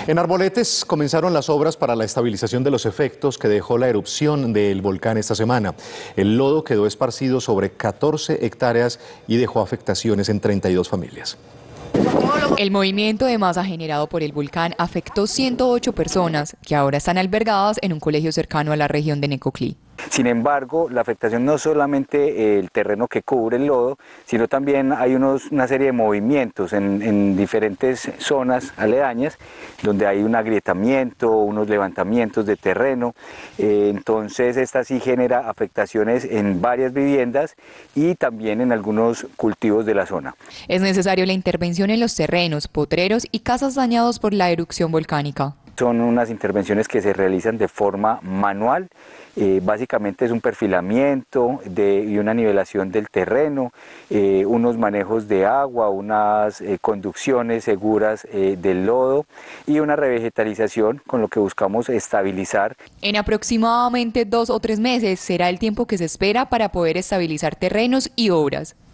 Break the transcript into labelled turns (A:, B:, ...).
A: En Arboletes comenzaron las obras para la estabilización de los efectos que dejó la erupción del volcán esta semana. El lodo quedó esparcido sobre 14 hectáreas y dejó afectaciones en 32 familias.
B: El movimiento de masa generado por el volcán afectó 108 personas que ahora están albergadas en un colegio cercano a la región de Necoclí.
C: Sin embargo, la afectación no es solamente el terreno que cubre el lodo, sino también hay una serie de movimientos en diferentes zonas aledañas, donde hay un agrietamiento, unos levantamientos de terreno. Entonces, esta sí genera afectaciones en varias viviendas y también en algunos cultivos de la zona.
B: Es necesario la intervención en los terrenos, potreros y casas dañados por la erupción volcánica.
C: Son unas intervenciones que se realizan de forma manual. Básicamente es un perfilamiento y una nivelación del terreno, unos manejos de agua, unas conducciones seguras del lodo y una revegetalización con lo que buscamos estabilizar.
B: En aproximadamente 2 o 3 meses será el tiempo que se espera para poder estabilizar terrenos y obras.